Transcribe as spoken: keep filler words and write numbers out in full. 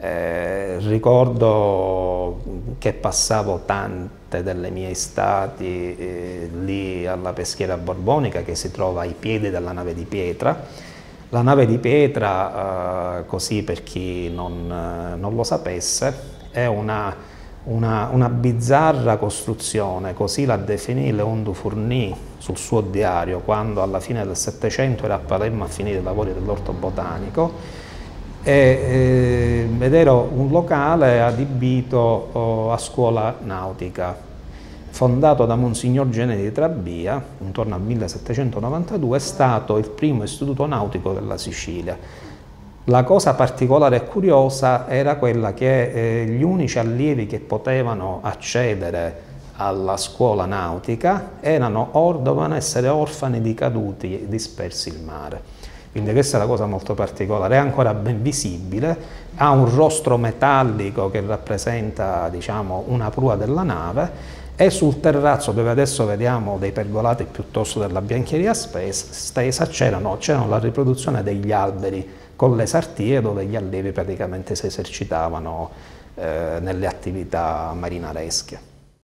Eh, ricordo che passavo tante delle mie estati eh, lì alla peschiera borbonica, che si trova ai piedi della nave di pietra. La nave di pietra, eh, così per chi non, eh, non lo sapesse, è una, una, una bizzarra costruzione, così la definì Léon Dufourny sul suo diario, quando alla fine del Settecento era a Palermo a finire i lavori dell'orto botanico. E, eh, ed era un locale adibito oh, a scuola nautica, fondato da Monsignor Generi di Trabia intorno al millesettecentonovantadue. È stato il primo istituto nautico della Sicilia. La cosa particolare e curiosa era quella che eh, gli unici allievi che potevano accedere alla scuola nautica erano or, dovevano essere orfani di caduti dispersi in mare. Quindi questa è la cosa molto particolare, è ancora ben visibile, ha un rostro metallico che rappresenta, diciamo, una prua della nave, e sul terrazzo, dove adesso vediamo dei pergolati piuttosto della biancheria stesa, c'erano la riproduzione degli alberi con le sartie, dove gli allievi praticamente si esercitavano eh, nelle attività marinaresche.